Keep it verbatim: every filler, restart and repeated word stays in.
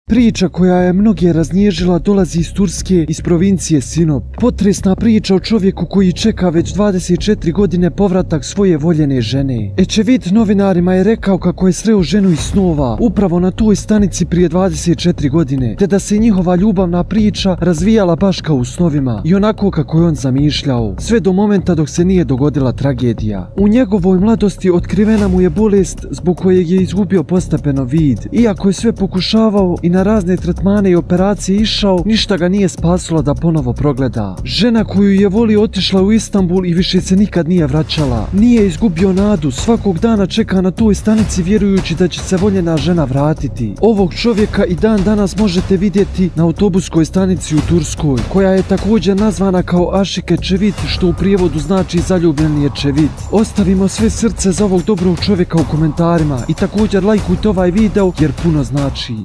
Priča koja je mnoge raznježila dolazi iz Turske, iz provincije Sinop. Potresna priča o čovjeku koji čeka već dvadeset četiri godine povratak svoje voljene žene. Ečevit novinarima je rekao kako je sreo ženu iz snova upravo na toj stanici prije dvadeset četiri godine, te da se njihova ljubavna priča razvijala baš kao u snovima i onako kako je on zamišljao, sve do momenta dok se nije dogodila tragedija. U njegovoj mladosti otkrivena mu je bolest zbog kojeg je izgubio postepeno vid. Iako je sve pokušavao i na razne tretmane i operacije išao, ništa ga nije spasilo da ponovo progleda. Žena koju je volio otišla u Istanbul i više se nikad nije vraćala. Nije izgubio nadu, svakog dana čeka na toj stanici vjerujući da će se voljena žena vratiti. Ovog čovjeka i dan danas možete vidjeti na autobuskoj stanici u Turskoj, koja je također nazvana kao Ašik Ečevit, što u prijevodu znači zaljubljeni Ečevit. Ostavimo sve srce za ovog dobrog čovjeka u komentarima i također lajkujte ovaj video jer puno znači.